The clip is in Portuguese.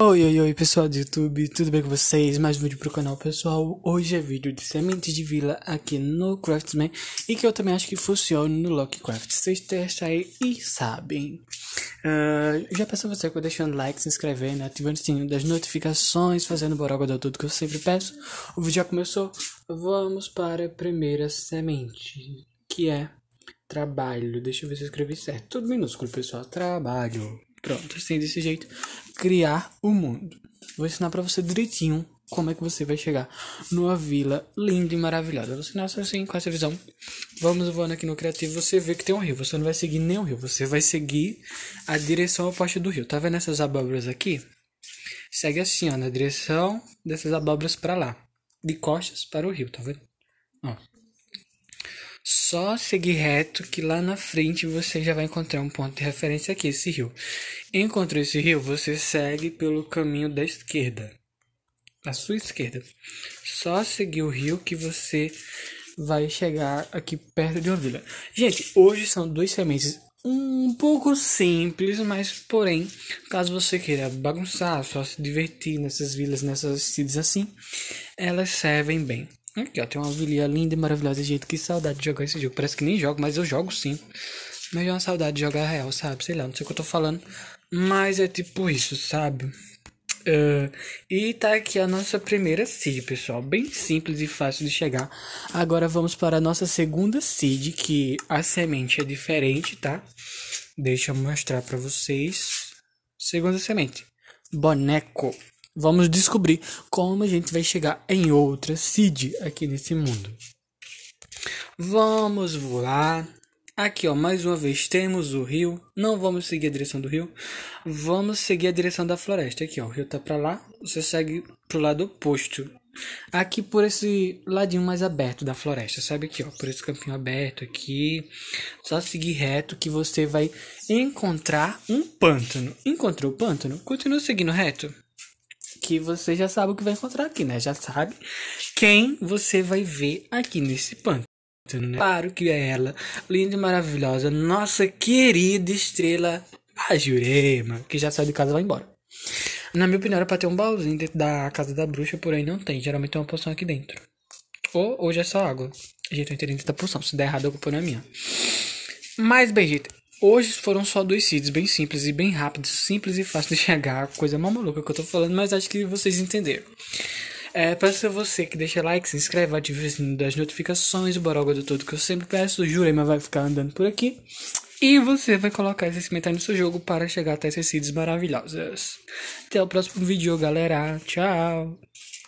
Oi, pessoal do YouTube, tudo bem com vocês? Mais um vídeo pro canal, pessoal. Hoje é vídeo de sementes de vila aqui no Craftsman e que eu também acho que funciona no Lockcraft. Vocês testam aí e sabem. Já peço a você deixando like, se inscrevendo, ativando o sininho das notificações, fazendo borogodó, tudo que eu sempre peço. O vídeo já começou, vamos para a primeira semente, que é trabalho. Deixa eu ver se eu escrevi certo. Tudo minúsculo, pessoal. Trabalho. Pronto, assim, desse jeito, criar o mundo. Vou ensinar pra você direitinho como é que você vai chegar numa vila linda e maravilhosa. Você nasce assim, com essa visão. Vamos voando aqui no criativo, você vê que tem um rio. Você não vai seguir nem o rio, você vai seguir a direção oposta do rio. Tá vendo essas abóboras aqui? Segue assim, ó, na direção dessas abóboras pra lá. De costas para o rio, tá vendo? Ó. Só seguir reto que lá na frente você já vai encontrar um ponto de referência aqui, esse rio. Encontrou esse rio, você segue pelo caminho da esquerda. À sua esquerda. Só seguir o rio que você vai chegar aqui perto de uma vila. Gente, hoje são duas sementes um pouco simples, mas porém, caso você queira bagunçar, só se divertir nessas vilas, nessas cidades assim, elas servem bem. Aqui, ó, tem uma vilinha linda e maravilhosa. Gente, que saudade de jogar esse jogo. Parece que nem jogo, mas eu jogo sim. Mas é uma saudade de jogar real, sabe? Sei lá, não sei o que eu tô falando. Mas é tipo isso, sabe? E tá aqui a nossa primeira seed, pessoal. Bem simples e fácil de chegar. Agora vamos para a nossa segunda seed, que a semente é diferente, tá? Deixa eu mostrar pra vocês. Segunda semente. Boneco. Vamos descobrir como a gente vai chegar em outra seed aqui nesse mundo. Vamos voar. Aqui, ó, mais uma vez temos o rio. Não vamos seguir a direção do rio. Vamos seguir a direção da floresta. Aqui, ó, o rio tá pra lá. Você segue pro lado oposto. Aqui por esse ladinho mais aberto da floresta, sabe? Aqui, ó, por esse campinho aberto aqui. Só seguir reto que você vai encontrar um pântano. Encontrou o pântano? Continua seguindo reto. Que você já sabe o que vai encontrar aqui, né? Já sabe quem você vai ver aqui nesse pântano, né? Claro que é ela, linda e maravilhosa, nossa querida estrela, a Jurema, que já sai de casa e vai embora. Na minha opinião, era pra ter um baúzinho dentro da casa da bruxa, porém não tem. Geralmente tem uma poção aqui dentro. Ou hoje é só água. Gente, eu entendi da poção. Se der errado, eu vou pôr na minha. Mas, bem, gente, hoje foram só dois seeds bem simples e bem rápidos, simples e fácil de chegar, coisa mais maluca que eu tô falando, mas acho que vocês entenderam. Peço a você que deixa like, se inscreve, ative o sininho das notificações, o borogodó todo que eu sempre peço, o Jurema vai ficar andando por aqui. E você vai colocar esse cimentário no seu jogo para chegar até esses seeds maravilhosos. Até o próximo vídeo, galera. Tchau!